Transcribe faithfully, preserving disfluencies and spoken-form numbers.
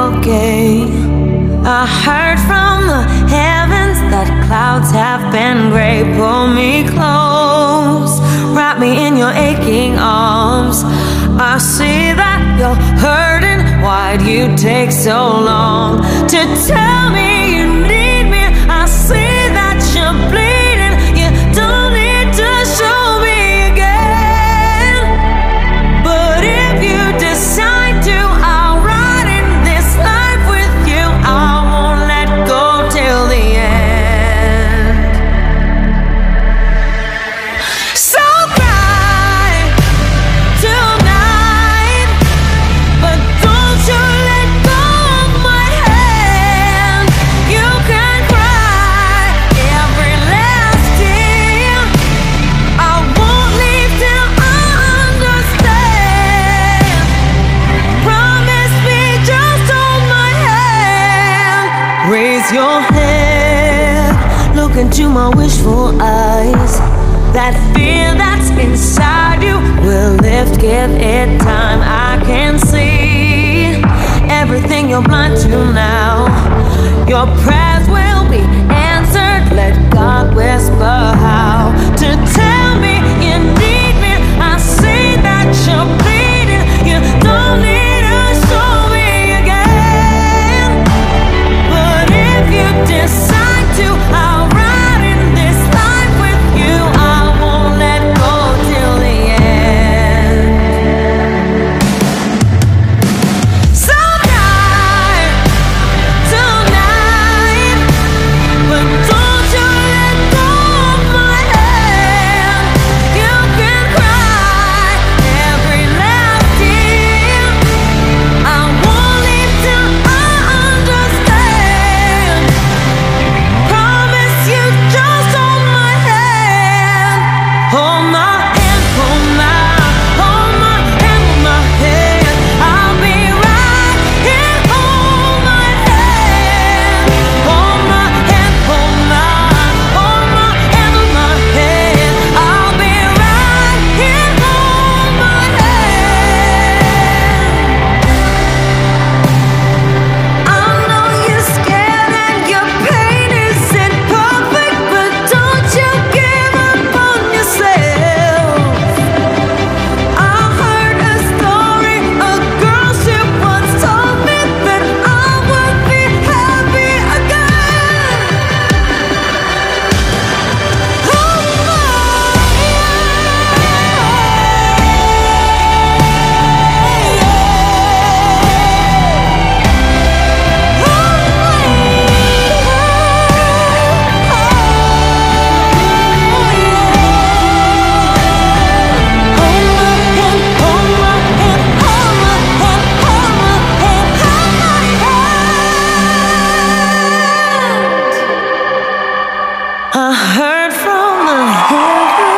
okay. I heard from the heavens that clouds have been gray. Pull me close, wrap me in your aching arms. I see that you're hurting. Why'd you take so long to tell me you need me? I see that you're bleeding. You don't need to show me again. But if you decide to, I'll ride in this life with you. I won't let go till the end. So cry tonight, but don't you let go of my hand. You can cry every last tear. I won't leave till I understand. Promise me, just hold my hand. Raise your head, look into my wishful eyes. That fear that's inside you will lift, give it time. I can see everything you're blind to now. Your prayers will be answered. Let God whisper how to tell me you need me. I see that you're bleeding. You don't need to show me again. But if you decide to, I'll ride in this life with you. I won't let go till the end. So die tonight, but don't you let go of my hand. You can cry every last tear. I won't leave till I understand. Promise you, just hold my hand. Hold my hand, hold my, hold my hand, hold my hand. I'll be right here. Hold my hand, hold my hand, hold my, hold my hand, hold my hand. I'll be right here. Hold my hand. I know you're scared and your pain isn't perfect, but don't you give up on yourself. I heard a story, a girl she once told me that I would be happy again. Hold my I heard from the heavens